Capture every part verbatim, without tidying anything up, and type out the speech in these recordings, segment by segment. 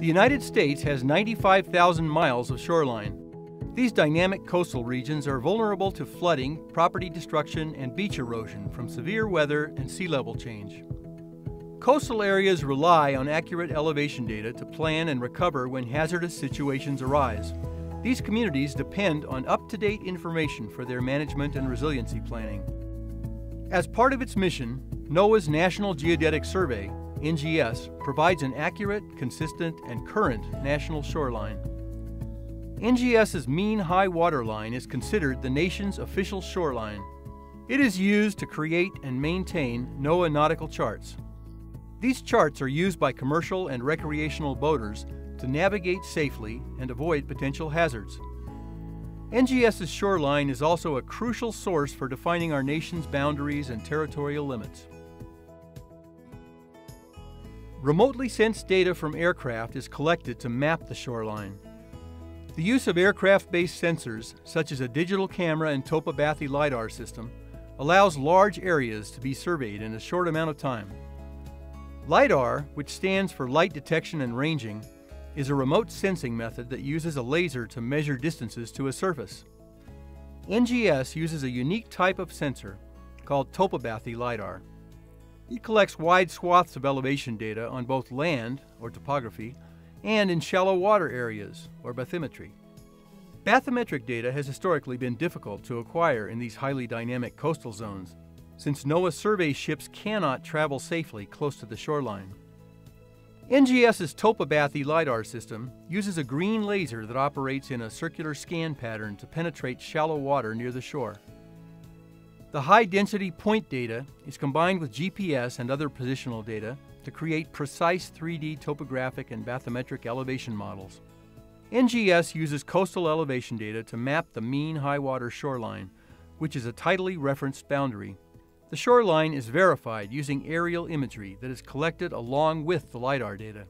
The United States has ninety-five thousand miles of shoreline. These dynamic coastal regions are vulnerable to flooding, property destruction, and beach erosion from severe weather and sea level change. Coastal areas rely on accurate elevation data to plan and recover when hazardous situations arise. These communities depend on up-to-date information for their management and resiliency planning. As part of its mission, NOAA's National Geodetic Survey, N G S, provides an accurate, consistent, and current national shoreline. NGS's mean high water line is considered the nation's official shoreline. It is used to create and maintain NOAA nautical charts. These charts are used by commercial and recreational boaters to navigate safely and avoid potential hazards. NGS's shoreline is also a crucial source for defining our nation's boundaries and territorial limits. Remotely sensed data from aircraft is collected to map the shoreline. The use of aircraft-based sensors, such as a digital camera and topo-bathy lidar system, allows large areas to be surveyed in a short amount of time. LiDAR, which stands for Light Detection and Ranging, is a remote sensing method that uses a laser to measure distances to a surface. N G S uses a unique type of sensor called topo-bathy lidar. It collects wide swaths of elevation data on both land, or topography, and in shallow water areas, or bathymetry. Bathymetric data has historically been difficult to acquire in these highly dynamic coastal zones, since NOAA survey ships cannot travel safely close to the shoreline. NGS's topo-bathy lidar system uses a green laser that operates in a circular scan pattern to penetrate shallow water near the shore. The high-density point data is combined with G P S and other positional data to create precise three D topographic and bathymetric elevation models. N G S uses coastal elevation data to map the mean high water shoreline, which is a tidally referenced boundary. The shoreline is verified using aerial imagery that is collected along with the LiDAR data.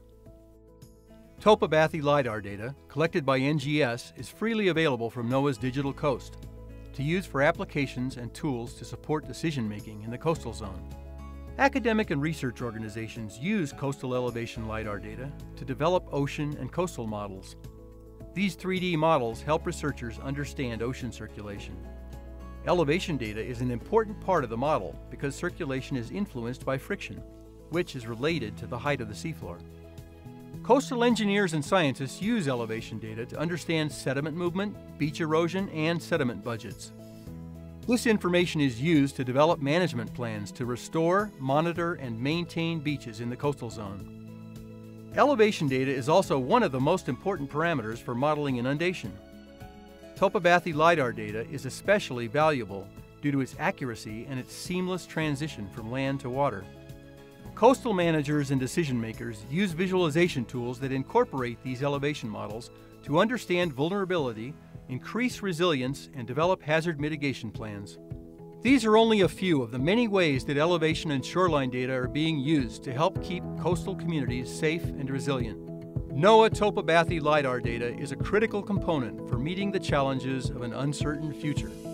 Topo-bathy lidar data, collected by N G S, is freely available from NOAA's Digital Coast to use for applications and tools to support decision-making in the coastal zone. Academic and research organizations use coastal elevation lidar data to develop ocean and coastal models. These three D models help researchers understand ocean circulation. Elevation data is an important part of the model because circulation is influenced by friction, which is related to the height of the seafloor. Coastal engineers and scientists use elevation data to understand sediment movement, beach erosion, and sediment budgets. This information is used to develop management plans to restore, monitor, and maintain beaches in the coastal zone. Elevation data is also one of the most important parameters for modeling inundation. Topo-bathy lidar data is especially valuable due to its accuracy and its seamless transition from land to water. Coastal managers and decision makers use visualization tools that incorporate these elevation models to understand vulnerability, increase resilience, and develop hazard mitigation plans. These are only a few of the many ways that elevation and shoreline data are being used to help keep coastal communities safe and resilient. NOAA topo-bathy lidar data is a critical component for meeting the challenges of an uncertain future.